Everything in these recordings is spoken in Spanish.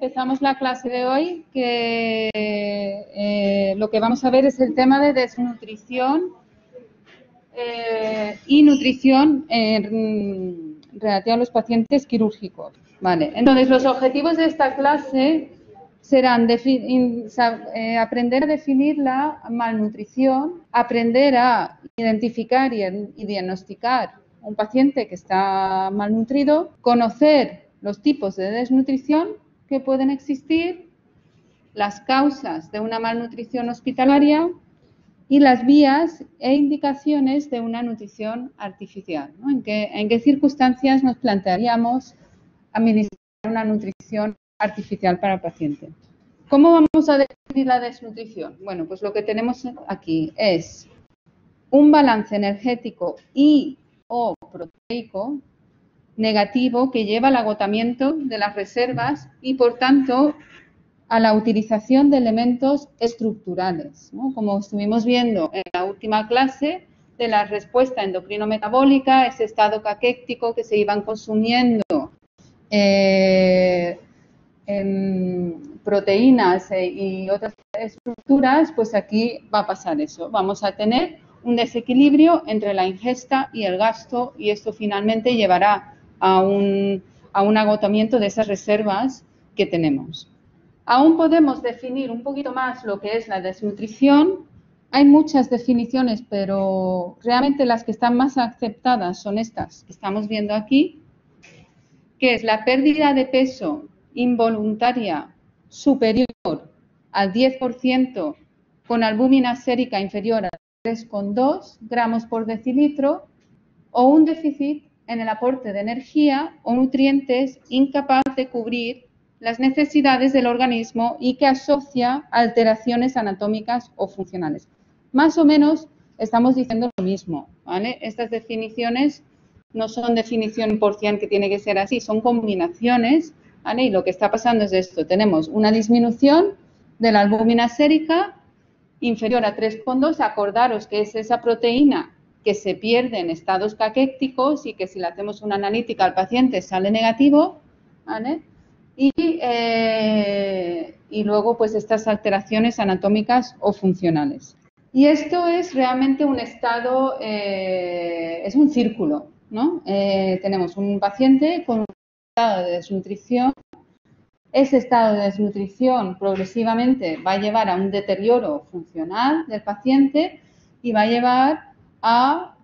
empezamos la clase de hoy, que lo que vamos a ver es el tema de desnutrición y nutrición relativa a los pacientes quirúrgicos. Vale, entonces los objetivos de esta clase serán aprender a definir la malnutrición, aprender a identificar y diagnosticar un paciente que está malnutrido, conocer los tipos de desnutrición que pueden existir, las causas de una malnutrición hospitalaria y las vías e indicaciones de una nutrición artificial, ¿no? ¿En qué circunstancias nos plantearíamos administrar una nutrición artificial para el paciente? ¿Cómo vamos a definir la desnutrición? Bueno, pues lo que tenemos aquí es un balance energético y o proteico negativo que lleva al agotamiento de las reservas y, por tanto, a la utilización de elementos estructurales, ¿no? Como estuvimos viendo en la última clase de la respuesta endocrino-metabólica, ese estado caquéctico que se iban consumiendo proteínas y otras estructuras, pues aquí va a pasar eso. Vamos a tener un desequilibrio entre la ingesta y el gasto y esto finalmente llevará a un agotamiento de esas reservas que tenemos. Aún podemos definir un poquito más lo que es la desnutrición. Hay muchas definiciones, pero realmente las que están más aceptadas son estas que estamos viendo aquí, que es la pérdida de peso involuntaria superior al 10% con albúmina sérica inferior a 3,2 gramos por decilitro o un déficit en el aporte de energía o nutrientes incapaz de cubrir las necesidades del organismo y que asocia a alteraciones anatómicas o funcionales. Más o menos estamos diciendo lo mismo, ¿vale? Estas definiciones no son definición por cien que tiene que ser así, son combinaciones, ¿vale? Y lo que está pasando es esto, tenemos una disminución de la albúmina sérica inferior a 3,2, acordaros que es esa proteína que se pierde en estados caquécticos y que si le hacemos una analítica al paciente sale negativo, ¿vale? Y luego pues estas alteraciones anatómicas o funcionales. Y esto es realmente un estado, es un círculo, ¿no? Tenemos un paciente con un estado de desnutrición. Ese estado de desnutrición progresivamente va a llevar a un deterioro funcional del paciente y va a llevar a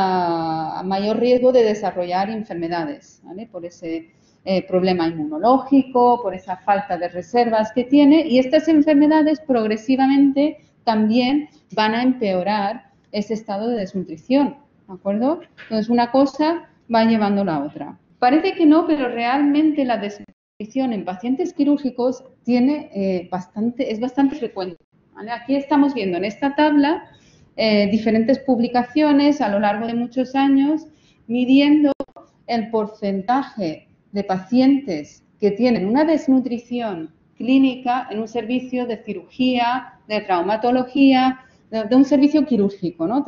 mayor riesgo de desarrollar enfermedades, ¿vale? Por ese problema inmunológico, por esa falta de reservas que tiene, y estas enfermedades progresivamente también van a empeorar ese estado de desnutrición, ¿de acuerdo? Entonces una cosa va llevando a la otra. Parece que no, pero realmente la desnutrición en pacientes quirúrgicos es bastante frecuente, ¿vale? Aquí estamos viendo en esta tabla diferentes publicaciones a lo largo de muchos años midiendo el porcentaje de pacientes que tienen una desnutrición clínica en un servicio de cirugía, de traumatología, de un servicio quirúrgico, ¿no?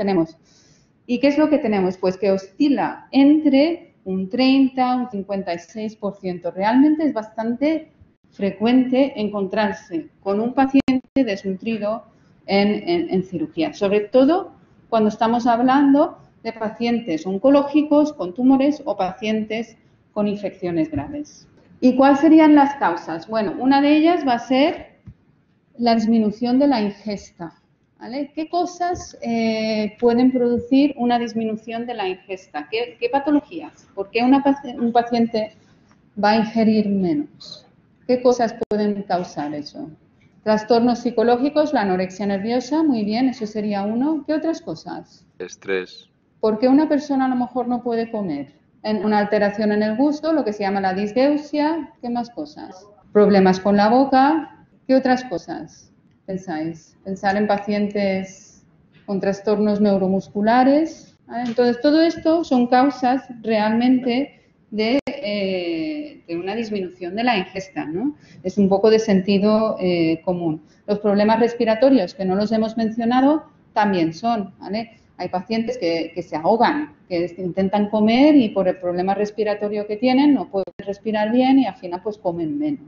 ¿Y qué es lo que tenemos? Pues que oscila entre un 30, un 56%. Realmente es bastante frecuente encontrarse con un paciente desnutrido en cirugía, sobre todo cuando estamos hablando de pacientes oncológicos con tumores o pacientes con infecciones graves. ¿Y cuáles serían las causas? Bueno, una de ellas va a ser la disminución de la ingesta, ¿vale? ¿Qué cosas pueden producir una disminución de la ingesta? ¿Qué patologías? ¿Por qué un paciente va a ingerir menos? ¿Qué cosas pueden causar eso? Trastornos psicológicos, la anorexia nerviosa, muy bien, eso sería uno. ¿Qué otras cosas? Estrés. ¿Por qué una persona a lo mejor no puede comer? Una alteración en el gusto, lo que se llama la disgeusia. ¿Qué más cosas? Problemas con la boca. ¿Qué otras cosas pensáis? Pensar en pacientes con trastornos neuromusculares, ¿vale? Entonces, todo esto son causas realmente de una disminución de la ingesta, ¿no? Es un poco de sentido común. Los problemas respiratorios, que no los hemos mencionado, también son, ¿vale? Hay pacientes que se ahogan, que intentan comer y por el problema respiratorio que tienen no pueden respirar bien y al final pues comen menos,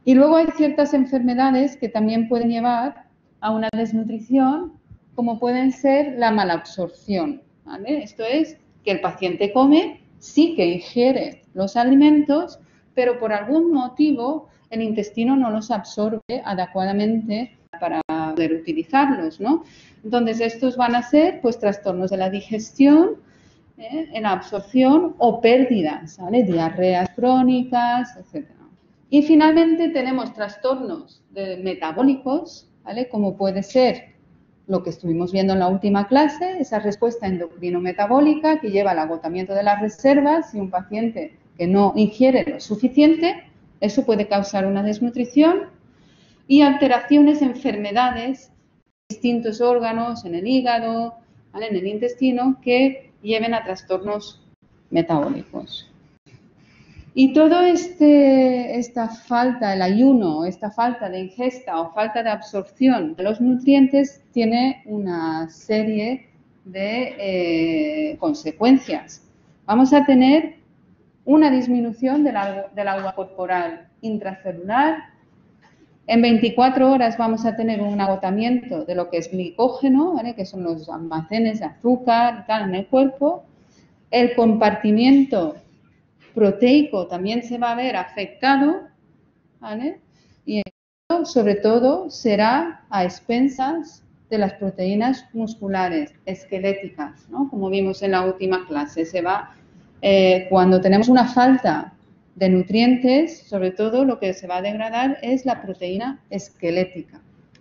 Y luego hay ciertas enfermedades que también pueden llevar a una desnutrición, como pueden ser la malabsorción, ¿vale? Esto es que el paciente come, sí que ingiere los alimentos, pero por algún motivo el intestino no los absorbe adecuadamente para poder utilizarlos, ¿no? Entonces, estos van a ser pues trastornos de la digestión, en la absorción o pérdidas, ¿vale? Diarreas crónicas, etc. Y finalmente tenemos trastornos metabólicos, ¿vale? Como puede ser lo que estuvimos viendo en la última clase, esa respuesta endocrino-metabólica que lleva al agotamiento de las reservas y un paciente que no ingiere lo suficiente, eso puede causar una desnutrición y alteraciones, enfermedades en distintos órganos, en el hígado, ¿vale? En el intestino, que lleven a trastornos metabólicos. Y toda esta falta, el ayuno, esta falta de ingesta o falta de absorción de los nutrientes tiene una serie de consecuencias. Vamos a tener una disminución del agua corporal intracelular. En 24 horas vamos a tener un agotamiento de lo que es glicógeno, ¿vale? Que son los almacenes de azúcar y tal en el cuerpo. El compartimiento proteico también se va a ver afectado, ¿vale? Y esto, sobre todo, será a expensas de las proteínas musculares, esqueléticas, ¿no? Como vimos en la última clase. Cuando tenemos una falta de nutrientes, sobre todo lo que se va a degradar es la proteína esquelética.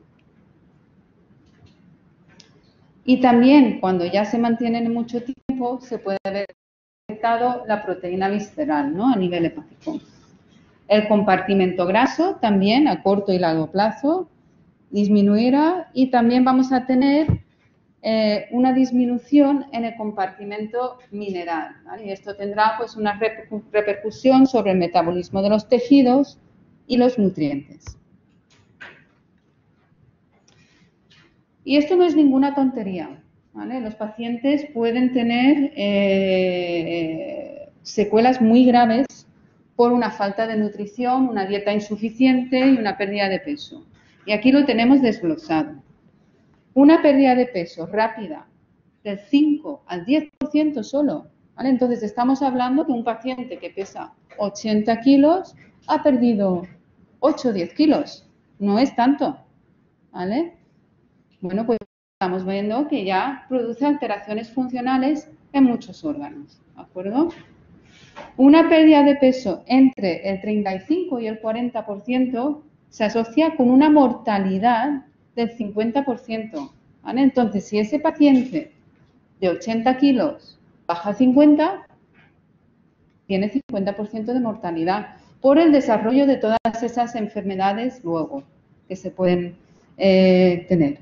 Y también, cuando ya se mantienen mucho tiempo, se puede ver afectado la proteína visceral, ¿no? A nivel hepático. El compartimento graso también a corto y largo plazo disminuirá y también vamos a tener una disminución en el compartimento mineral, ¿vale? Y esto tendrá pues una repercusión sobre el metabolismo de los tejidos y los nutrientes. Y esto no es ninguna tontería, ¿vale? Los pacientes pueden tener secuelas muy graves por una falta de nutrición, una dieta insuficiente y una pérdida de peso. Y aquí lo tenemos desglosado. Una pérdida de peso rápida del 5 al 10% solo, ¿vale? Entonces estamos hablando de un paciente que pesa 80 kilos, ha perdido 8 o 10 kilos. No es tanto, ¿vale? Bueno, pues estamos viendo que ya produce alteraciones funcionales en muchos órganos, ¿de acuerdo? Una pérdida de peso entre el 35 y el 40% se asocia con una mortalidad del 50%, ¿vale? Entonces, si ese paciente de 80 kilos baja a 50, tiene 50% de mortalidad por el desarrollo de todas esas enfermedades luego que se pueden tener.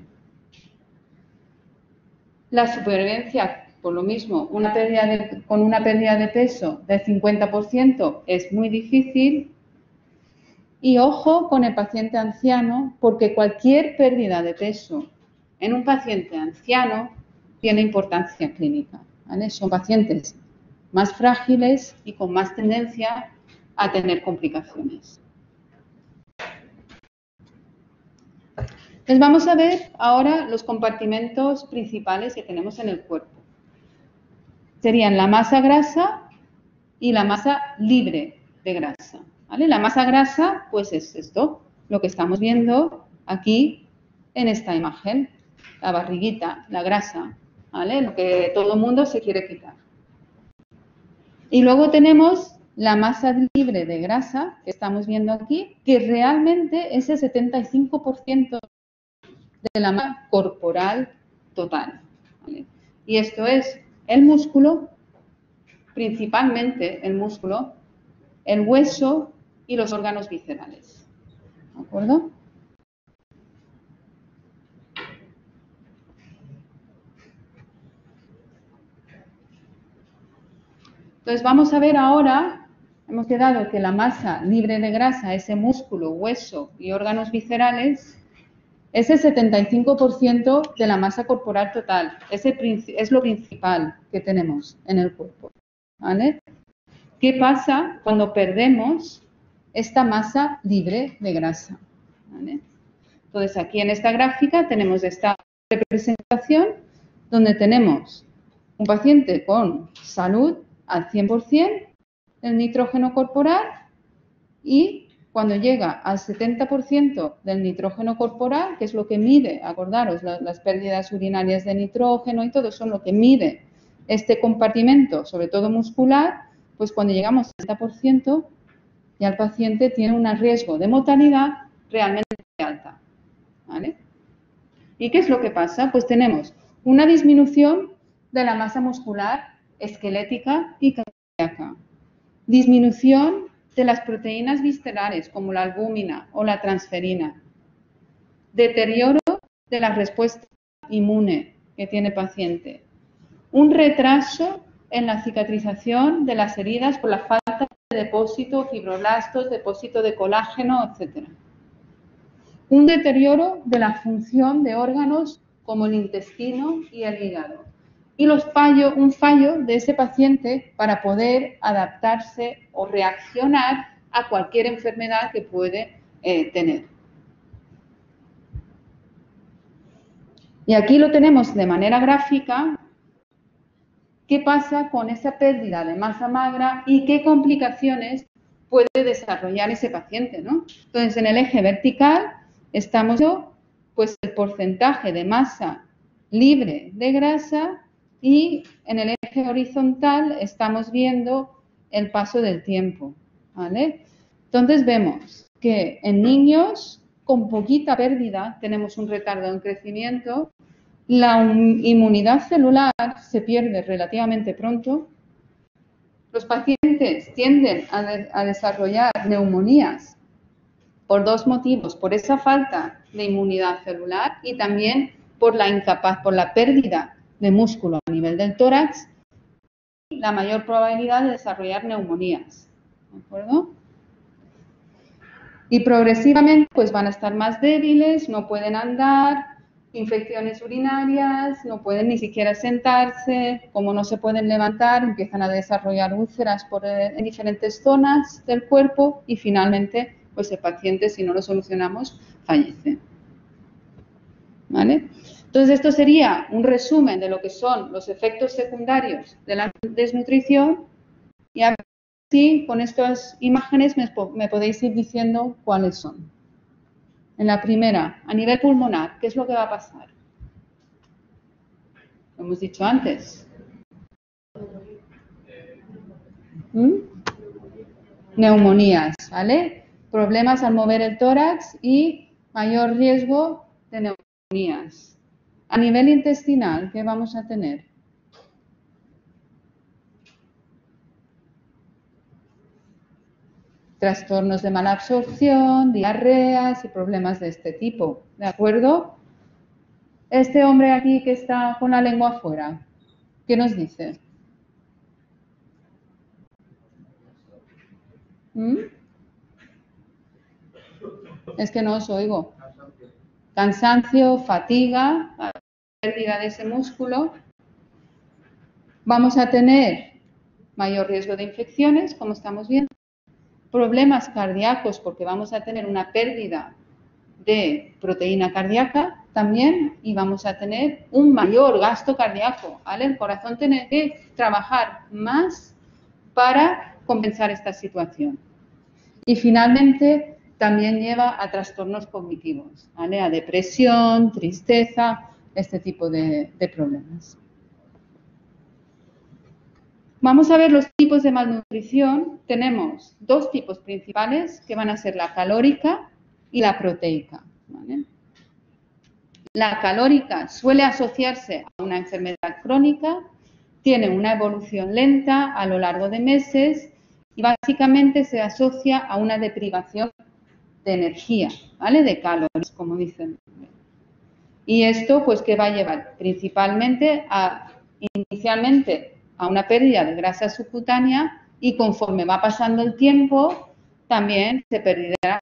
La supervivencia, por lo mismo, con una pérdida de peso del 50% es muy difícil. Y ojo con el paciente anciano, porque cualquier pérdida de peso en un paciente anciano tiene importancia clínica, ¿vale? Son pacientes más frágiles y con más tendencia a tener complicaciones. Entonces vamos a ver ahora los compartimentos principales que tenemos en el cuerpo. Serían la masa grasa y la masa libre de grasa, ¿vale? La masa grasa, pues es esto, lo que estamos viendo aquí en esta imagen, la barriguita, la grasa, ¿vale? Lo que todo el mundo se quiere quitar. Y luego tenemos la masa libre de grasa, que estamos viendo aquí, que realmente es el 75% de la masa corporal total, ¿vale? Y esto es el músculo, principalmente el músculo, el hueso y los órganos viscerales, ¿de acuerdo? Entonces vamos a ver ahora, hemos quedado que la masa libre de grasa, ese músculo, hueso y órganos viscerales, es el 75% de la masa corporal total. Es lo principal que tenemos en el cuerpo, ¿vale? ¿Qué pasa cuando perdemos esta masa libre de grasa. ¿Vale? Entonces, aquí en esta gráfica tenemos esta representación donde tenemos un paciente con salud al 100% del nitrógeno corporal y cuando llega al 70% del nitrógeno corporal, que es lo que mide, acordaros, las pérdidas urinarias de nitrógeno y todo son lo que mide este compartimento, sobre todo muscular, pues cuando llegamos al 70%, ya el paciente tiene un riesgo de mortalidad realmente alta. ¿Vale? ¿Y qué es lo que pasa? Pues tenemos una disminución de la masa muscular esquelética y cardíaca, disminución de las proteínas viscerales como la albúmina o la transferina, deterioro de la respuesta inmune que tiene el paciente, un retraso en la cicatrización de las heridas por la falta de depósito, fibroblastos, depósito de colágeno, etc. Un deterioro de la función de órganos como el intestino y el hígado. Y un fallo de ese paciente para poder adaptarse o reaccionar a cualquier enfermedad que puede tener. Y aquí lo tenemos de manera gráfica. ¿Qué pasa con esa pérdida de masa magra y qué complicaciones puede desarrollar ese paciente, ¿no? Entonces, en el eje vertical estamos viendo pues, el porcentaje de masa libre de grasa y en el eje horizontal estamos viendo el paso del tiempo, ¿vale? Entonces, vemos que en niños con poquita pérdida tenemos un retardo en crecimiento. La inmunidad celular se pierde relativamente pronto. Los pacientes tienden a desarrollar neumonías por dos motivos, por esa falta de inmunidad celular y también por la pérdida de músculo a nivel del tórax y la mayor probabilidad de desarrollar neumonías. ¿De acuerdo? Y progresivamente pues van a estar más débiles, no pueden andar, infecciones urinarias, no pueden ni siquiera sentarse, como no se pueden levantar, empiezan a desarrollar úlceras en diferentes zonas del cuerpo y finalmente, pues el paciente, si no lo solucionamos, fallece. ¿Vale? Entonces, esto sería un resumen de lo que son los efectos secundarios de la desnutrición y a ver si con estas imágenes me podéis ir diciendo cuáles son. En la primera, a nivel pulmonar, ¿qué es lo que va a pasar? Lo hemos dicho antes. Neumonías, ¿vale? Problemas al mover el tórax y mayor riesgo de neumonías. A nivel intestinal, ¿qué vamos a tener? Trastornos de mala absorción, diarreas y problemas de este tipo, ¿de acuerdo? Este hombre aquí que está con la lengua afuera, ¿qué nos dice? Es que no os oigo. Cansancio, fatiga, pérdida de ese músculo. Vamos a tener mayor riesgo de infecciones, como estamos viendo. Problemas cardíacos, porque vamos a tener una pérdida de proteína cardíaca también y vamos a tener un mayor gasto cardíaco, ¿vale? El corazón tiene que trabajar más para compensar esta situación. Y finalmente también lleva a trastornos cognitivos, ¿vale? A depresión, tristeza, este tipo de problemas. Vamos a ver los tipos de malnutrición. Tenemos dos tipos principales que van a ser la calórica y la proteica, ¿vale? La calórica suele asociarse a una enfermedad crónica, tiene una evolución lenta a lo largo de meses y básicamente se asocia a una deprivación de energía, ¿vale? De calorías, como dicen. Y esto, pues, ¿qué va a llevar? Principalmente inicialmente a una pérdida de grasa subcutánea y conforme va pasando el tiempo, también se perderá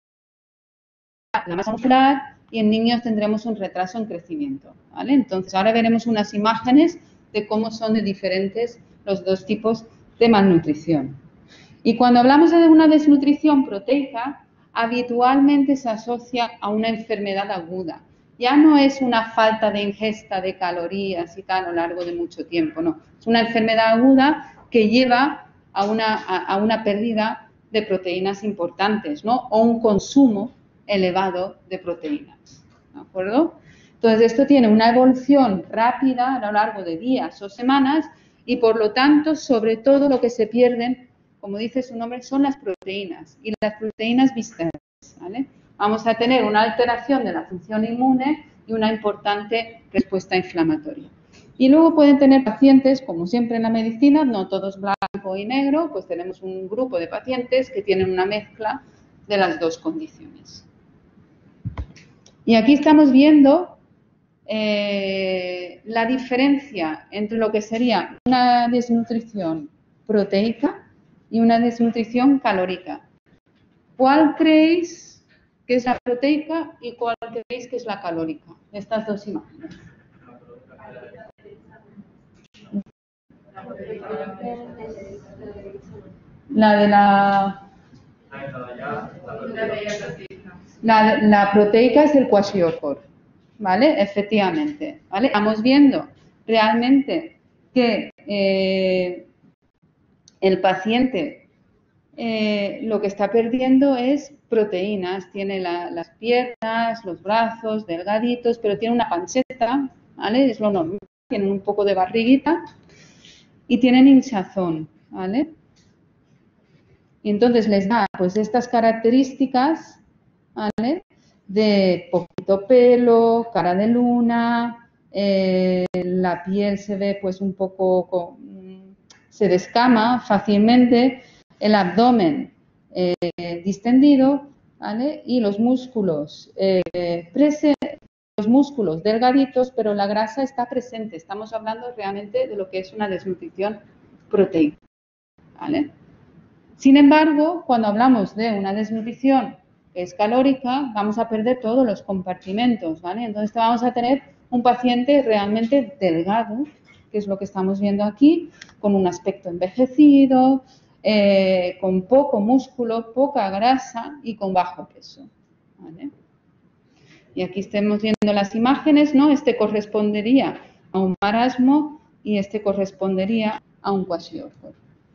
la masa muscular y en niños tendremos un retraso en crecimiento, ¿vale? Entonces, ahora veremos unas imágenes de cómo son de diferentes los dos tipos de malnutrición. Y cuando hablamos de una desnutrición proteica, habitualmente se asocia a una enfermedad aguda. Ya no es una falta de ingesta de calorías y tal a lo largo de mucho tiempo, no. Es una enfermedad aguda que lleva a una pérdida de proteínas importantes, ¿no? O un consumo elevado de proteínas, ¿de acuerdo? Entonces, esto tiene una evolución rápida a lo largo de días o semanas y, por lo tanto, sobre todo lo que se pierden, como dice su nombre, son las proteínas y las proteínas viscerales, ¿vale? Vamos a tener una alteración de la función inmune y una importante respuesta inflamatoria. Y luego pueden tener pacientes, como siempre en la medicina, no todos blanco y negro, pues tenemos un grupo de pacientes que tienen una mezcla de las dos condiciones. Y aquí estamos viendo la diferencia entre lo que sería una desnutrición proteica y una desnutrición calórica. ¿Cuál creéis que es la proteica y cuál creéis que es la calórica? Estas dos imágenes. La de la proteica es el kwashiorkor, ¿vale? Efectivamente, ¿vale? Estamos viendo realmente que el paciente lo que está perdiendo es proteínas, tiene las piernas, los brazos delgaditos, pero tiene una panceta, ¿vale? Es lo normal, tienen un poco de barriguita y tienen hinchazón, ¿vale? Y entonces les da pues estas características, ¿vale? De poquito pelo, cara de luna, la piel se ve pues un poco, se descama fácilmente, el abdomen distendido, ¿vale? Y los músculos los músculos delgaditos, pero la grasa está presente. Estamos hablando realmente de lo que es una desnutrición proteica, ¿vale? Sin embargo, cuando hablamos de una desnutrición que es calórica, vamos a perder todos los compartimentos, ¿vale? Entonces vamos a tener un paciente realmente delgado, que es lo que estamos viendo aquí, con un aspecto envejecido, con poco músculo, poca grasa y con bajo peso, ¿vale? Y aquí estamos viendo las imágenes, ¿no? Este correspondería a un marasmo y este correspondería a un kwashiorkor.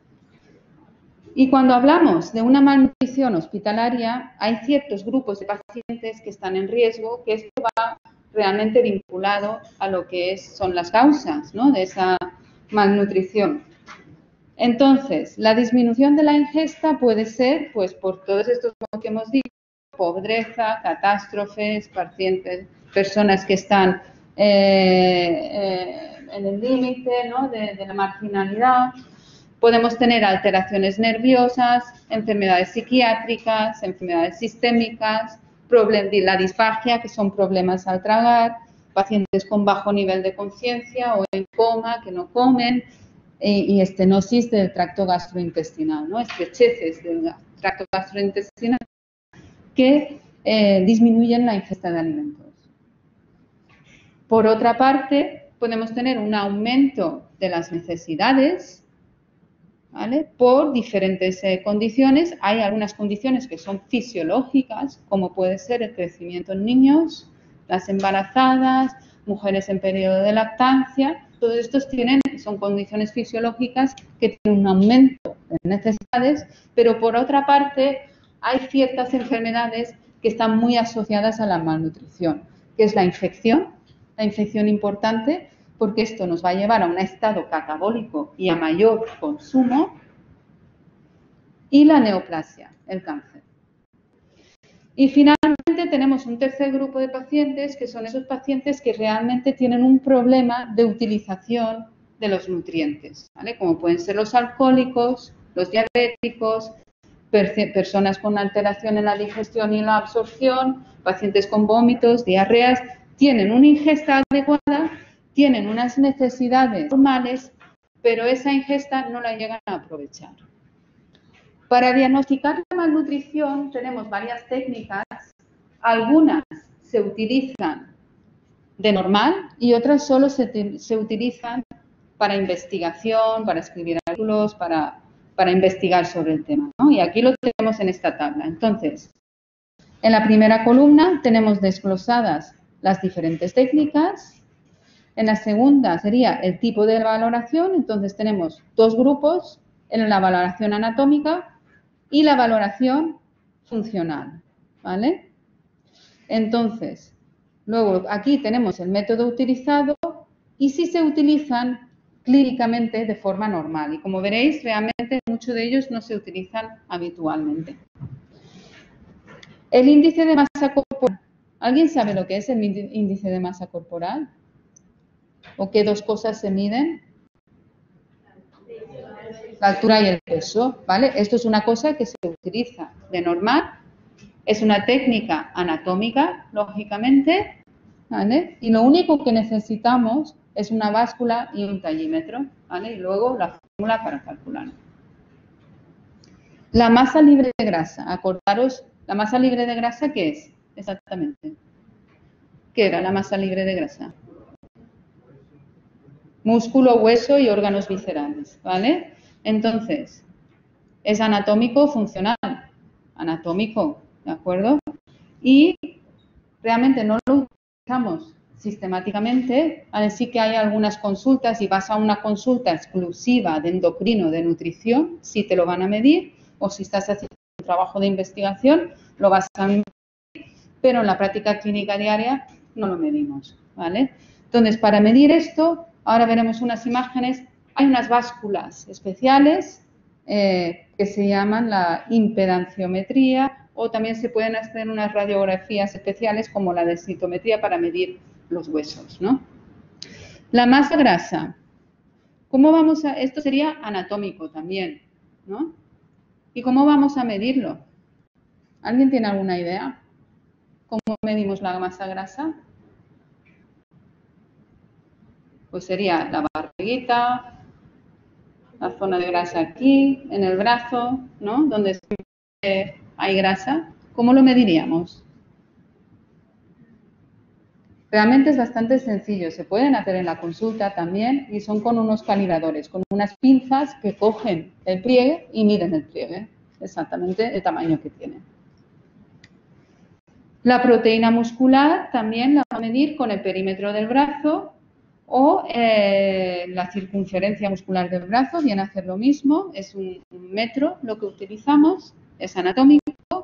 Y cuando hablamos de una malnutrición hospitalaria, hay ciertos grupos de pacientes que están en riesgo, que esto va realmente vinculado a lo que son las causas, ¿no? De esa malnutrición. Entonces, la disminución de la ingesta puede ser, pues, por todos estos que hemos dicho, pobreza, catástrofes, pacientes, personas que están en el límite, ¿no? de la marginalidad. Podemos tener alteraciones nerviosas, enfermedades psiquiátricas, enfermedades sistémicas, la disfagia, que son problemas al tragar, pacientes con bajo nivel de conciencia o en coma, que no comen, y estenosis del tracto gastrointestinal, ¿no? Estrecheces del tracto gastrointestinal que disminuyen la ingesta de alimentos. Por otra parte, podemos tener un aumento de las necesidades, ¿vale? Por diferentes condiciones. Hay algunas condiciones que son fisiológicas, como puede ser el crecimiento en niños, las embarazadas, mujeres en periodo de lactancia. Todos estos son condiciones fisiológicas que tienen un aumento de necesidades, pero por otra parte hay ciertas enfermedades que están muy asociadas a la malnutrición, que es la infección importante, porque esto nos va a llevar a un estado catabólico y a mayor consumo, y la neoplasia, el cáncer. Y finalmente tenemos un tercer grupo de pacientes, que son esos pacientes que realmente tienen un problema de utilización de los nutrientes, ¿vale? Como pueden ser los alcohólicos, los diabéticos, personas con alteración en la digestión y la absorción, pacientes con vómitos, diarreas, tienen una ingesta adecuada, tienen unas necesidades normales, pero esa ingesta no la llegan a aprovechar. Para diagnosticar la malnutrición tenemos varias técnicas, algunas se utilizan de normal y otras solo se utilizan para investigación, para escribir artículos, para para investigar sobre el tema, ¿no? Y aquí lo tenemos en esta tabla. Entonces, en la primera columna tenemos desglosadas las diferentes técnicas. En la segunda sería el tipo de valoración. Entonces tenemos dos grupos, en la valoración anatómica y la valoración funcional, ¿vale? Entonces, luego aquí tenemos el método utilizado y si se utilizan clínicamente de forma normal. Y como veréis, realmente muchos de ellos no se utilizan habitualmente. El índice de masa corporal. ¿Alguien sabe lo que es el índice de masa corporal? ¿O qué dos cosas se miden? La altura y el peso, ¿vale? Esto es una cosa que se utiliza de normal. Es una técnica anatómica, lógicamente, ¿vale? Y lo único que necesitamos es una báscula y un tallímetro, ¿vale? Y luego la fórmula para calcular. La masa libre de grasa. Acordaros, ¿la masa libre de grasa qué es? Exactamente. ¿Qué era la masa libre de grasa? Músculo, hueso y órganos viscerales, ¿vale? Entonces, es anatómico funcional. Anatómico, ¿de acuerdo? Y realmente no lo utilizamos sistemáticamente, así que hay algunas consultas y vas a una consulta exclusiva de endocrino, de nutrición, si te lo van a medir, o si estás haciendo un trabajo de investigación, lo vas a medir, pero en la práctica clínica diaria no lo medimos, ¿vale? Entonces, para medir esto, ahora veremos unas imágenes, hay unas básculas especiales que se llaman la impedanciometría, o también se pueden hacer unas radiografías especiales como la densitometría para medir los huesos, ¿no? La masa grasa. ¿Cómo vamos a...? Esto sería anatómico también, ¿no? ¿Y cómo vamos a medirlo? ¿Alguien tiene alguna idea? ¿Cómo medimos la masa grasa? Pues sería la barriguita, la zona de grasa aquí, en el brazo, ¿no? Donde hay grasa. ¿Cómo lo mediríamos? Realmente es bastante sencillo, se pueden hacer en la consulta también y son con unos calibradores, con unas pinzas que cogen el pliegue y miden el pliegue, exactamente el tamaño que tiene. La proteína muscular también la va a medir con el perímetro del brazo o la circunferencia muscular del brazo, viene a hacer lo mismo, es un metro lo que utilizamos, es anatómico.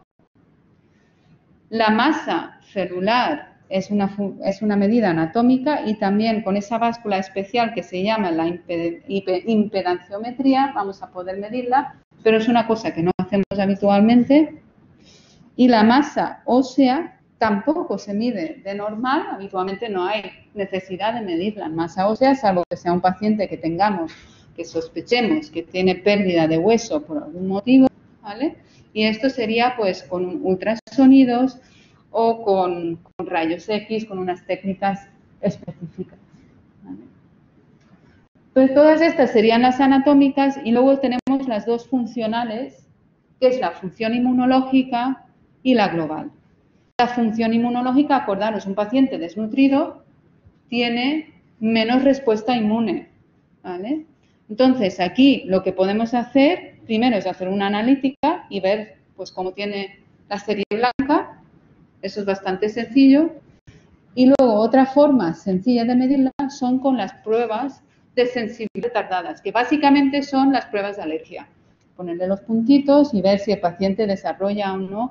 La masa celular es una medida anatómica y también con esa báscula especial que se llama la impedanciometría vamos a poder medirla, pero es una cosa que no hacemos habitualmente. Y la masa ósea tampoco se mide de normal, habitualmente no hay necesidad de medir la masa ósea, salvo que sea un paciente que tengamos, que sospechemos que tiene pérdida de hueso por algún motivo, ¿vale? Y esto sería pues con ultrasonidos o con rayos X, con unas técnicas específicas, ¿vale? Pues todas estas serían las anatómicas y luego tenemos las dos funcionales, que es la función inmunológica y la global. La función inmunológica, acordaros, un paciente desnutrido tiene menos respuesta inmune, ¿vale? Entonces, aquí lo que podemos hacer, primero es hacer una analítica y ver pues cómo tiene la serie blanca, eso es bastante sencillo. Y luego otra forma sencilla de medirla son con las pruebas de sensibilidad tardadas, que básicamente son las pruebas de alergia. Ponerle los puntitos y ver si el paciente desarrolla o no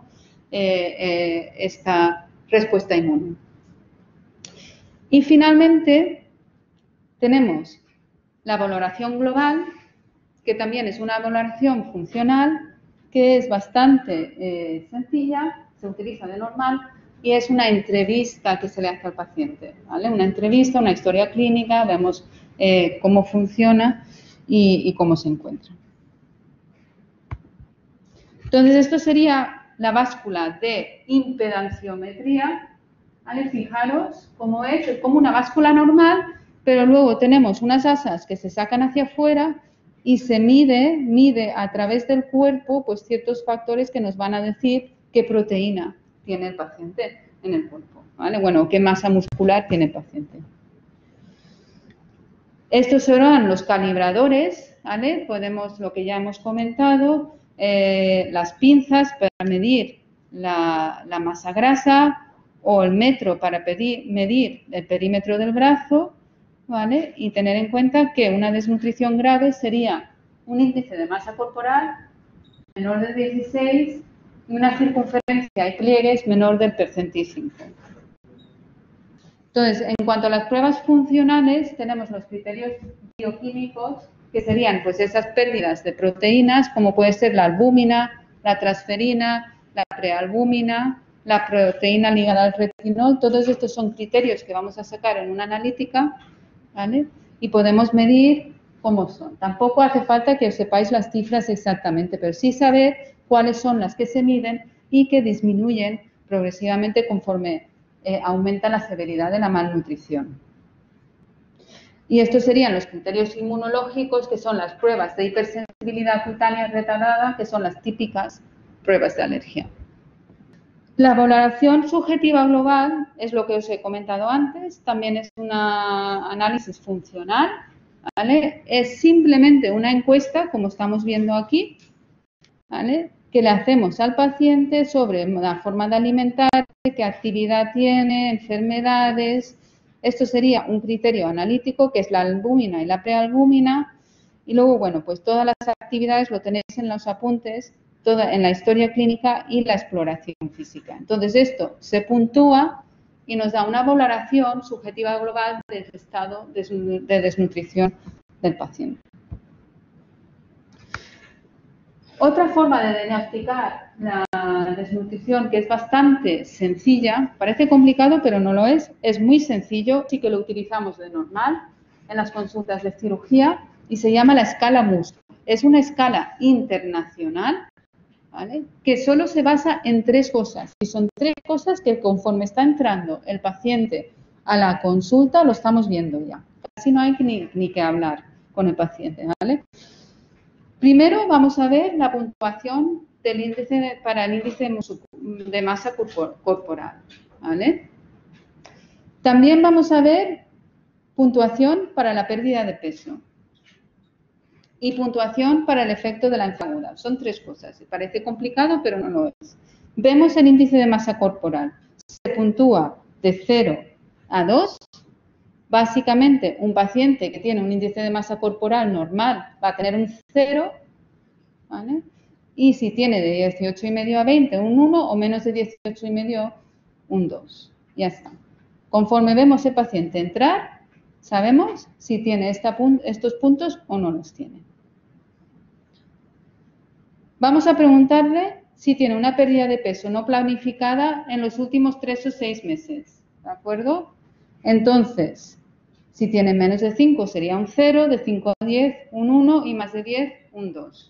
esta respuesta inmune. Y finalmente tenemos la valoración global, que también es una valoración funcional, que es bastante sencilla, se utiliza de normal y es una entrevista que se le hace al paciente, ¿vale? Una entrevista, una historia clínica, vemos cómo funciona y cómo se encuentra. Entonces, esto sería la báscula de impedanciometría, ¿vale? Fijaros cómo es como una báscula normal, pero luego tenemos unas asas que se sacan hacia afuera y se mide a través del cuerpo pues ciertos factores que nos van a decir qué proteína tiene el paciente en el cuerpo, ¿vale? Bueno, qué masa muscular tiene el paciente. Estos serán los calibradores ¿vale? Podemos, lo que ya hemos comentado, las pinzas para medir la masa grasa o el metro para medir el perímetro del brazo, ¿vale? Y tener en cuenta que una desnutrición grave sería un índice de masa corporal menor de 16 y una circunferencia y pliegues menor del percentil 5. Entonces, en cuanto a las pruebas funcionales, tenemos los criterios bioquímicos, que serían pues esas pérdidas de proteínas, como puede ser la albúmina, la transferina, la prealbúmina, la proteína ligada al retinol. Todos estos son criterios que vamos a sacar en una analítica, ¿vale? Y podemos medir cómo son. Tampoco hace falta que os sepáis las cifras exactamente, pero sí saber cuáles son las que se miden y que disminuyen progresivamente conforme aumenta la severidad de la malnutrición. Y estos serían los criterios inmunológicos, que son las pruebas de hipersensibilidad cutánea retardada, que son las típicas pruebas de alergia. La valoración subjetiva global es lo que os he comentado antes, también es un análisis funcional, ¿vale? Es simplemente una encuesta, como estamos viendo aquí, ¿vale? Que le hacemos al paciente sobre la forma de alimentarse, qué actividad tiene, enfermedades. Esto sería un criterio analítico, que es la albúmina y la prealbúmina. Y luego, bueno, pues todas las actividades lo tenéis en los apuntes, en la historia clínica y la exploración física. Entonces, esto se puntúa y nos da una valoración subjetiva global del estado de desnutrición del paciente. Otra forma de diagnosticar la desnutrición, que es bastante sencilla, parece complicado, pero no lo es muy sencillo, sí que lo utilizamos de normal en las consultas de cirugía y se llama la escala MUST. Es una escala internacional, ¿vale? Que solo se basa en 3 cosas, y son 3 cosas que conforme está entrando el paciente a la consulta lo estamos viendo ya. Casi no hay ni que hablar con el paciente, ¿vale? Primero vamos a ver la puntuación del índice para el índice de masa corporal, ¿vale? También vamos a ver puntuación para la pérdida de peso y puntuación para el efecto de la enfermedad. Son 3 cosas. Parece complicado, pero no lo es. Vemos el índice de masa corporal. Se puntúa de 0 a 2. Básicamente, un paciente que tiene un índice de masa corporal normal va a tener un 0, ¿vale? Y si tiene de 18,5 a 20, un 1, o menos de 18,5, un 2. Ya está. Conforme vemos el paciente entrar, sabemos si tiene estos puntos o no los tiene. Vamos a preguntarle si tiene una pérdida de peso no planificada en los últimos 3 o 6 meses. ¿De acuerdo? Entonces, si tiene menos de 5 sería un 0, de 5 a 10 un 1 y más de 10 un 2.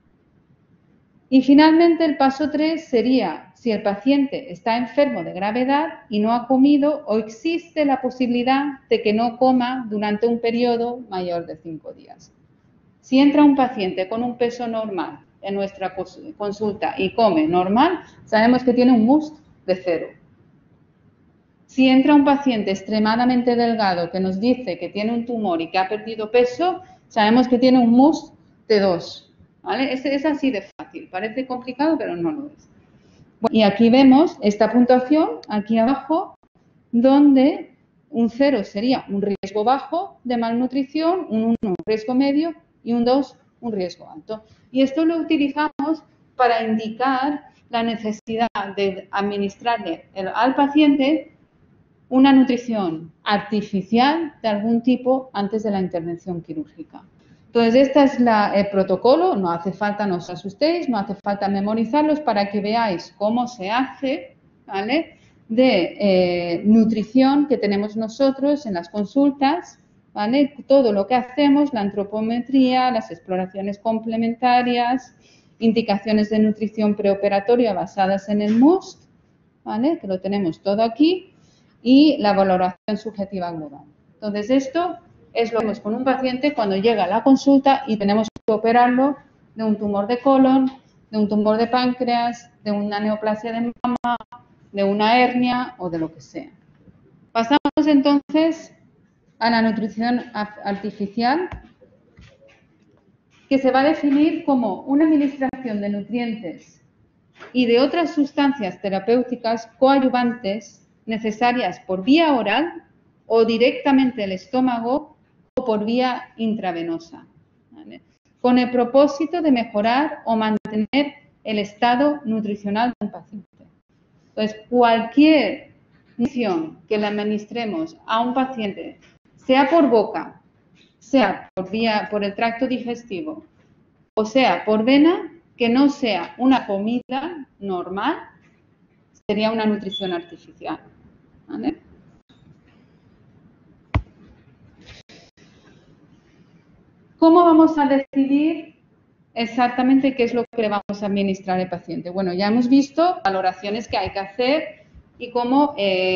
Y finalmente el paso 3 sería si el paciente está enfermo de gravedad y no ha comido o existe la posibilidad de que no coma durante un periodo mayor de 5 días. Si entra un paciente con un peso normal en nuestra consulta y come normal, sabemos que tiene un MUST de 0. Si entra un paciente extremadamente delgado que nos dice que tiene un tumor y que ha perdido peso, sabemos que tiene un MUST de 2. ¿Vale? Es así de fácil. Parece complicado, pero no lo es. Bueno, y aquí vemos esta puntuación, aquí abajo, donde un 0 sería un riesgo bajo de malnutrición, un 1 un riesgo medio y un 2 un riesgo alto. Y esto lo utilizamos para indicar la necesidad de administrarle al paciente una nutrición artificial de algún tipo antes de la intervención quirúrgica. Entonces, este es el protocolo, no hace falta, no os asustéis, no hace falta memorizarlos para que veáis cómo se hace, ¿vale? De nutrición que tenemos nosotros en las consultas, ¿vale? Todo lo que hacemos, la antropometría, las exploraciones complementarias, indicaciones de nutrición preoperatoria basadas en el MUST, ¿vale? Que lo tenemos todo aquí, y la valoración subjetiva global. Entonces, esto es lo que hacemos con un paciente cuando llega a la consulta y tenemos que operarlo de un tumor de colon, de un tumor de páncreas, de una neoplasia de mama, de una hernia o de lo que sea. Pasamos entonces a la nutrición artificial. que se va a definir como una administración de nutrientes y de otras sustancias terapéuticas coadyuvantes necesarias por vía oral o directamente del estómago o por vía intravenosa, ¿vale? Con el propósito de mejorar o mantener el estado nutricional de un paciente. Entonces, cualquier nutrición que le administremos a un paciente, sea por boca, sea por el tracto digestivo o sea por vena, que no sea una comida normal, sería una nutrición artificial, ¿vale? ¿Cómo vamos a decidir exactamente qué es lo que le vamos a administrar al paciente? Bueno, ya hemos visto valoraciones que hay que hacer y cómo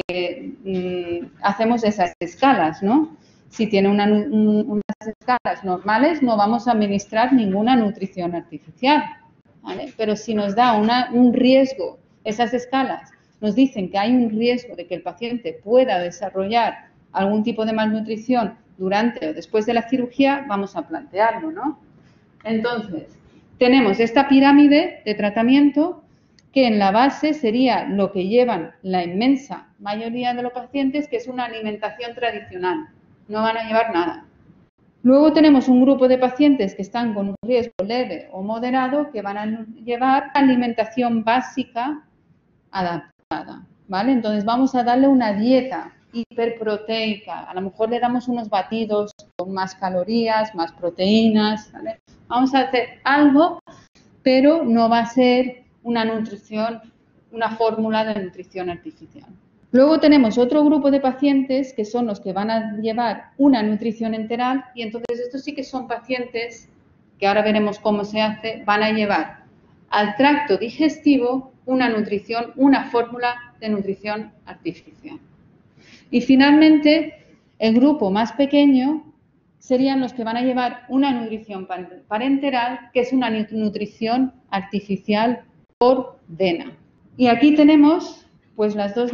hacemos esas escalas, ¿no? Si tiene unas escalas normales, no vamos a administrar ninguna nutrición artificial, ¿vale? Pero si nos da un riesgo, esas escalas nos dicen que hay un riesgo de que el paciente pueda desarrollar algún tipo de malnutrición durante o después de la cirugía, vamos a plantearlo, ¿no? Entonces, tenemos esta pirámide de tratamiento que en la base sería lo que llevan la inmensa mayoría de los pacientes, que es una alimentación tradicional. No van a llevar nada. Luego tenemos un grupo de pacientes que están con un riesgo leve o moderado que van a llevar alimentación básica adaptada, ¿vale? Entonces vamos a darle una dieta hiperproteica. A lo mejor le damos unos batidos con más calorías, más proteínas, ¿vale? Vamos a hacer algo, pero no va a ser una nutrición, una fórmula de nutrición artificial. Luego tenemos otro grupo de pacientes que son los que van a llevar una nutrición enteral y entonces estos sí que son pacientes que ahora veremos cómo se hace, van a llevar al tracto digestivo una nutrición, una fórmula de nutrición artificial. Y finalmente, el grupo más pequeño serían los que van a llevar una nutrición parenteral, que es una nutrición artificial por vena. Y aquí tenemos pues las dos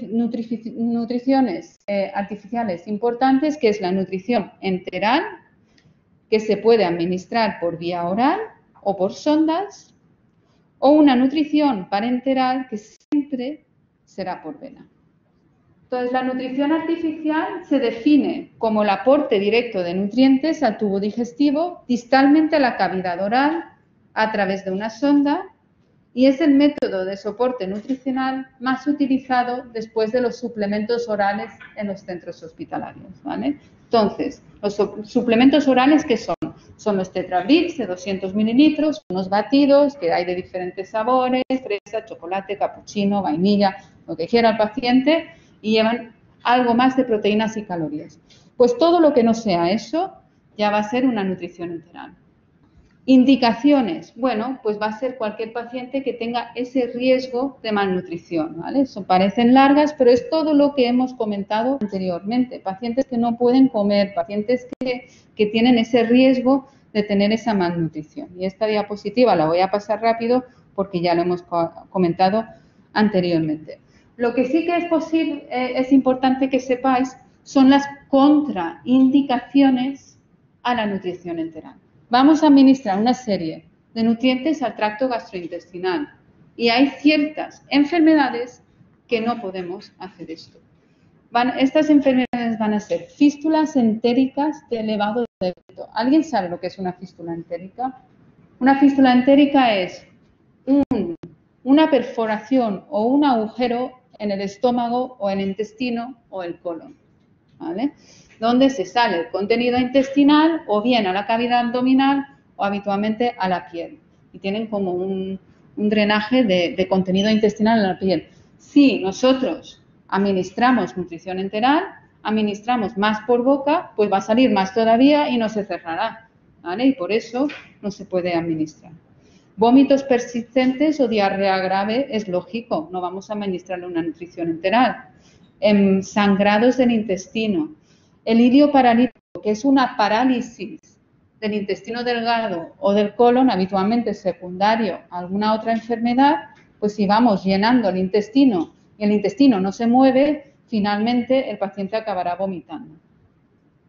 nutriciones artificiales importantes, que es la nutrición enteral, que se puede administrar por vía oral o por sondas, o una nutrición parenteral que siempre será por vena. Entonces, la nutrición artificial se define como el aporte directo de nutrientes al tubo digestivo distalmente a la cavidad oral a través de una sonda y es el método de soporte nutricional más utilizado después de los suplementos orales en los centros hospitalarios, ¿vale? Entonces, los suplementos orales, ¿qué son? Son los Tetrabricks de 200 mililitros, unos batidos que hay de diferentes sabores, fresa, chocolate, capuchino, vainilla, lo que quiera el paciente, y llevan algo más de proteínas y calorías. Pues todo lo que no sea eso ya va a ser una nutrición enteral. Indicaciones, bueno, pues va a ser cualquier paciente que tenga ese riesgo de malnutrición, ¿vale? Eso parecen largas, pero es todo lo que hemos comentado anteriormente. Pacientes que no pueden comer, pacientes que tienen ese riesgo de tener esa malnutrición. Y esta diapositiva la voy a pasar rápido porque ya lo hemos comentado anteriormente. Lo que sí que es posible, es importante que sepáis, son las contraindicaciones a la nutrición enteral. Vamos a administrar una serie de nutrientes al tracto gastrointestinal y hay ciertas enfermedades que no podemos hacer esto. Estas enfermedades van a ser fístulas entéricas de elevado débito. ¿Alguien sabe lo que es una fístula entérica? Una fístula entérica es una perforación o un agujero en el estómago o en el intestino o el colon, ¿vale? Donde se sale el contenido intestinal o bien a la cavidad abdominal o habitualmente a la piel. Y tienen como un drenaje de contenido intestinal en la piel. Si nosotros administramos nutrición enteral, administramos más por boca, pues va a salir más todavía y no se cerrará, ¿vale? Y por eso no se puede administrar. Vómitos persistentes o diarrea grave es lógico, no vamos a administrarle una nutrición enteral. Sangrados del intestino. El ilio paralítico, que es una parálisis del intestino delgado o del colon, habitualmente secundario a alguna otra enfermedad, pues si vamos llenando el intestino y el intestino no se mueve, finalmente el paciente acabará vomitando.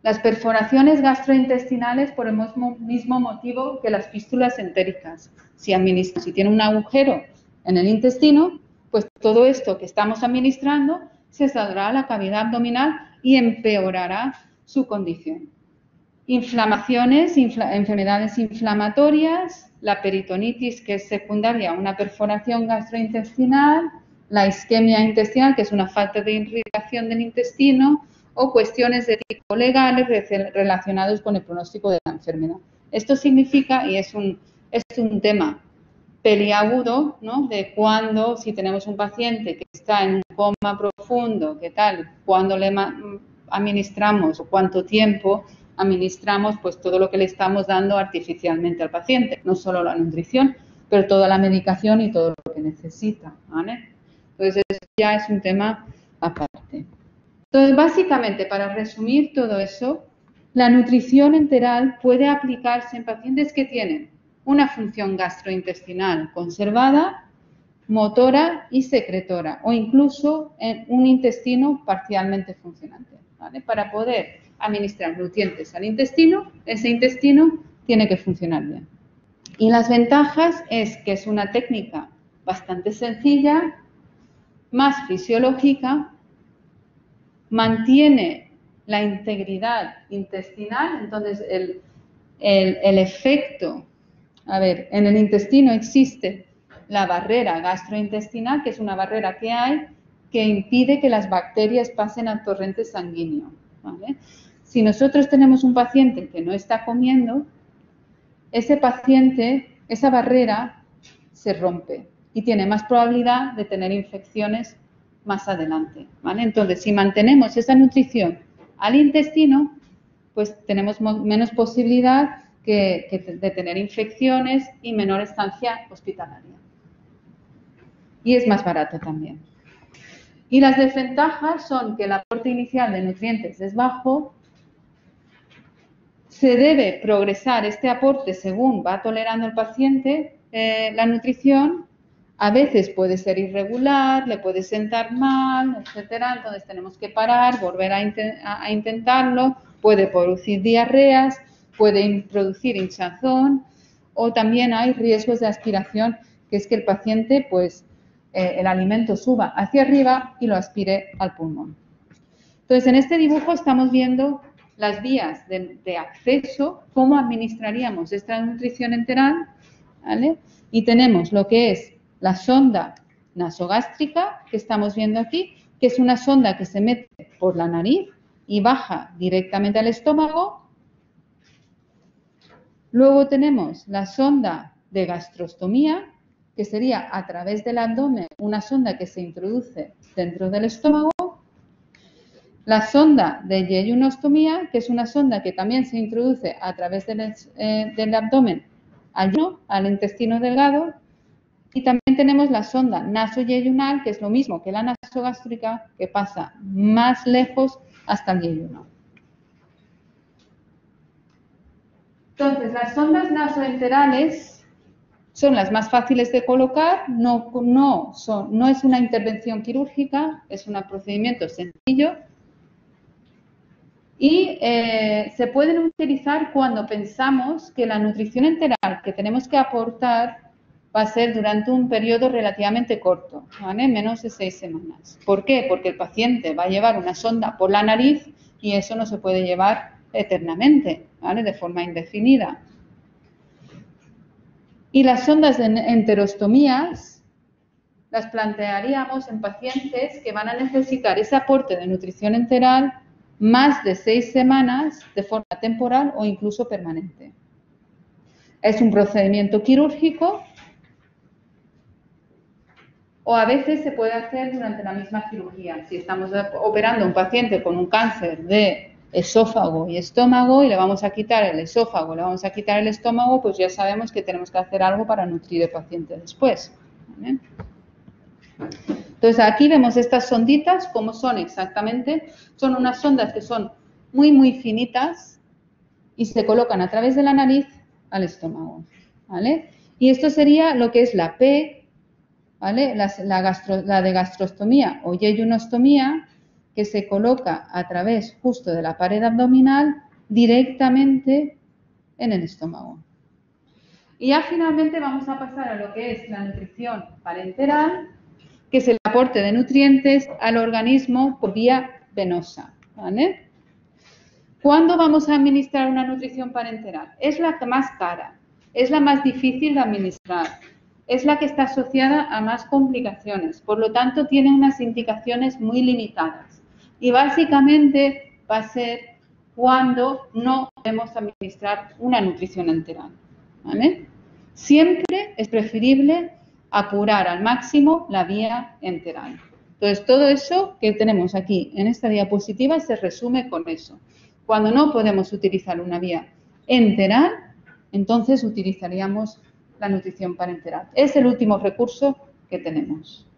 Las perforaciones gastrointestinales por el mismo motivo que las fístulas entéricas. Si tiene un agujero en el intestino, pues todo esto que estamos administrando se saldrá a la cavidad abdominal y empeorará su condición. Inflamaciones, enfermedades inflamatorias, la peritonitis, que es secundaria a una perforación gastrointestinal, la isquemia intestinal, que es una falta de irrigación del intestino, o cuestiones de tipo legales relacionados con el pronóstico de la enfermedad. Esto significa, y es un tema peliagudo, ¿no? De cuando, si tenemos un paciente que está en un coma profundo, ¿qué tal? Cuando le administramos o cuánto tiempo administramos pues todo lo que le estamos dando artificialmente al paciente, no solo la nutrición, pero toda la medicación y todo lo que necesita, ¿vale? Entonces, eso ya es un tema aparte. Entonces, básicamente, para resumir todo eso, la nutrición enteral puede aplicarse en pacientes que tienen una función gastrointestinal conservada, motora y secretora, o incluso en un intestino parcialmente funcionante, ¿vale? Para poder administrar nutrientes al intestino, ese intestino tiene que funcionar bien. Y las ventajas es que es una técnica bastante sencilla, más fisiológica, mantiene la integridad intestinal, entonces el efecto, a ver, en el intestino existe la barrera gastrointestinal, que es una barrera que hay que impide que las bacterias pasen al torrente sanguíneo, ¿vale? Si nosotros tenemos un paciente que no está comiendo, ese paciente, esa barrera se rompe y tiene más probabilidad de tener infecciones más adelante, ¿vale? Entonces, si mantenemos esa nutrición al intestino, pues tenemos menos posibilidad de tener infecciones y menor estancia hospitalaria. Y es más barato también. Y las desventajas son que el aporte inicial de nutrientes es bajo, se debe progresar este aporte según va tolerando el paciente la nutrición. A veces puede ser irregular, le puede sentar mal, etcétera. Entonces tenemos que parar, volver a intentarlo. Puede producir diarreas, puede producir hinchazón, o también hay riesgos de aspiración, que es que el paciente, pues, el alimento suba hacia arriba y lo aspire al pulmón. Entonces, en este dibujo estamos viendo las vías de acceso, cómo administraríamos esta nutrición enteral, ¿vale? Y tenemos lo que es la sonda nasogástrica, que estamos viendo aquí, que es una sonda que se mete por la nariz y baja directamente al estómago. Luego tenemos la sonda de gastrostomía, que sería a través del abdomen, una sonda que se introduce dentro del estómago. La sonda de yeyunostomía, que es una sonda que también se introduce a través del abdomen al intestino delgado. Y también tenemos la sonda nasoyeyunal, que es lo mismo que la nasogástrica, que pasa más lejos hasta el yeyuno. Entonces, las sondas nasoenterales son las más fáciles de colocar, no es una intervención quirúrgica, es un procedimiento sencillo. Y se pueden utilizar cuando pensamos que la nutrición enteral que tenemos que aportar va a ser durante un periodo relativamente corto, ¿vale? Menos de 6 semanas. ¿Por qué? Porque el paciente va a llevar una sonda por la nariz y eso no se puede llevar eternamente, ¿vale? De forma indefinida. Y las sondas de enterostomías las plantearíamos en pacientes que van a necesitar ese aporte de nutrición enteral más de 6 semanas de forma temporal o incluso permanente. Es un procedimiento quirúrgico o a veces se puede hacer durante la misma cirugía. Si estamos operando a un paciente con un cáncer de esófago y estómago y le vamos a quitar el esófago, le vamos a quitar el estómago, pues ya sabemos que tenemos que hacer algo para nutrir al paciente después, ¿vale? Entonces aquí vemos estas sonditas, ¿cómo son exactamente? Son unas sondas que son muy, muy finitas y se colocan a través de la nariz al estómago, ¿vale? Y esto sería lo que es la P, ¿vale? La de gastrostomía o yeyunostomía, que se coloca a través justo de la pared abdominal directamente en el estómago. Y ya finalmente vamos a pasar a lo que es la nutrición parenteral, que es el aporte de nutrientes al organismo por vía venosa, ¿vale? ¿Cuándo vamos a administrar una nutrición parenteral? Es la más cara, es la más difícil de administrar, es la que está asociada a más complicaciones, por lo tanto tiene unas indicaciones muy limitadas y básicamente va a ser cuando no podemos administrar una nutrición enteral, ¿vale? Siempre es preferible apurar al máximo la vía enteral. Entonces, todo eso que tenemos aquí en esta diapositiva se resume con eso. Cuando no podemos utilizar una vía enteral, entonces utilizaríamos la nutrición parenteral. Es el último recurso que tenemos.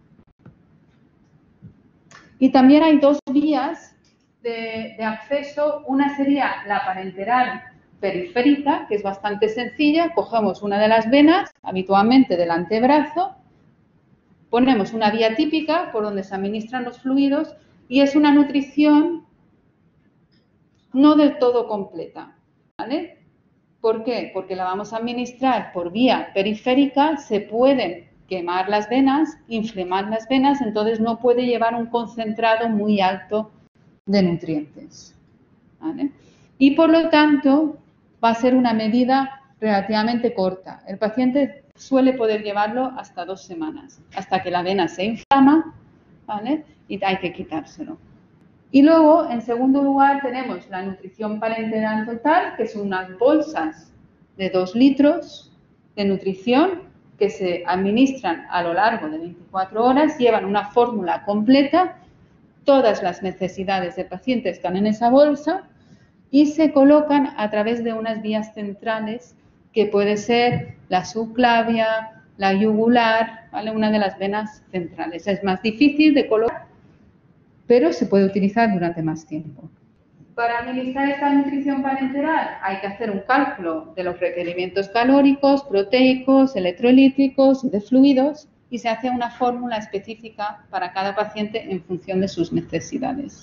Y también hay dos vías de acceso. Una sería la parenteral periférica, que es bastante sencilla. Cogemos una de las venas, habitualmente del antebrazo, ponemos una vía típica por donde se administran los fluidos y es una nutrición no del todo completa, ¿vale? ¿Por qué? Porque la vamos a administrar por vía periférica, se pueden quemar las venas, inflamar las venas, entonces no puede llevar un concentrado muy alto de nutrientes, ¿vale? Y por lo tanto va a ser una medida relativamente corta. El paciente suele poder llevarlo hasta 2 semanas, hasta que la vena se inflama, ¿vale? Y hay que quitárselo. Y luego, en segundo lugar, tenemos la nutrición parenteral total, que son unas bolsas de 2 litros de nutrición que se administran a lo largo de 24 horas, llevan una fórmula completa, todas las necesidades del paciente están en esa bolsa y se colocan a través de unas vías centrales que puede ser la subclavia, la yugular, ¿vale? Una de las venas centrales. Es más difícil de colocar, pero se puede utilizar durante más tiempo. Para administrar esta nutrición parenteral hay que hacer un cálculo de los requerimientos calóricos, proteicos, electrolíticos y de fluidos y se hace una fórmula específica para cada paciente en función de sus necesidades.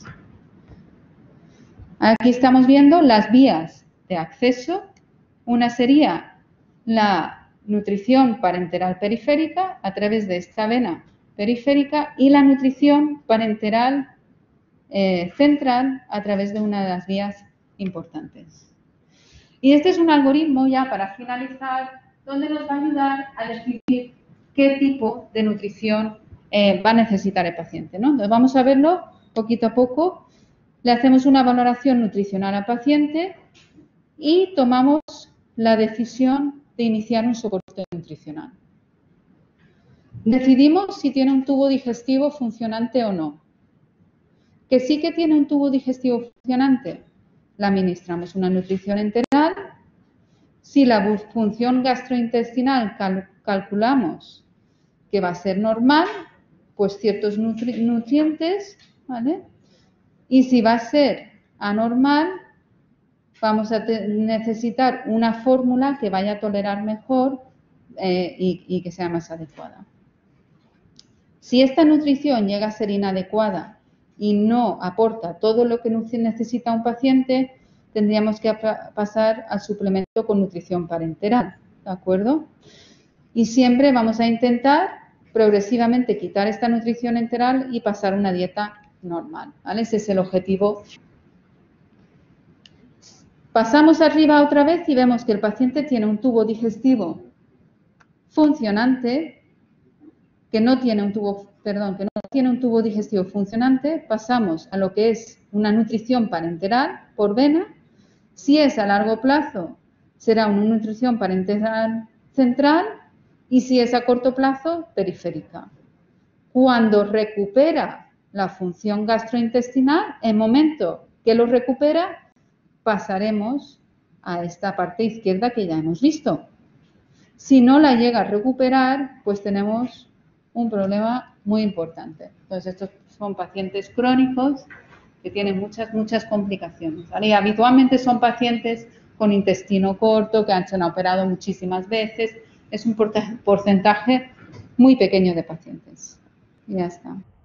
Aquí estamos viendo las vías de acceso. Una sería la nutrición parenteral periférica a través de esta vena periférica y la nutrición parenteral central a través de una de las vías importantes. Y este es un algoritmo, ya para finalizar, donde nos va a ayudar a describir qué tipo de nutrición va a necesitar el paciente, ¿no? Entonces vamos a verlo poquito a poco. Le hacemos una valoración nutricional al paciente y tomamos la decisión de iniciar un soporte nutricional. Decidimos si tiene un tubo digestivo funcionante o no. Que sí que tiene un tubo digestivo funcionante, le administramos una nutrición enteral. Si la función gastrointestinal calculamos que va a ser normal, pues ciertos nutrientes, ¿vale? Y si va a ser anormal, vamos a necesitar una fórmula que vaya a tolerar mejor y que sea más adecuada. Si esta nutrición llega a ser inadecuada y no aporta todo lo que necesita un paciente, tendríamos que pasar al suplemento con nutrición parenteral, ¿de acuerdo? Y siempre vamos a intentar progresivamente quitar esta nutrición enteral y pasar a una dieta normal, ¿vale? Ese es el objetivo. Pasamos arriba otra vez y vemos que el paciente tiene un tubo digestivo funcionante, que no tiene un tubo digestivo funcionante, pasamos a lo que es una nutrición parenteral por vena. Si es a largo plazo, será una nutrición parenteral central y si es a corto plazo, periférica. Cuando recupera la función gastrointestinal, en el momento que lo recupera, pasaremos a esta parte izquierda que ya hemos visto. Si no la llega a recuperar, pues tenemos un problema muy importante. Entonces, estos son pacientes crónicos que tienen muchas complicaciones, ¿vale? Y habitualmente son pacientes con intestino corto, que se han operado muchísimas veces. Es un porcentaje muy pequeño de pacientes. Y ya está.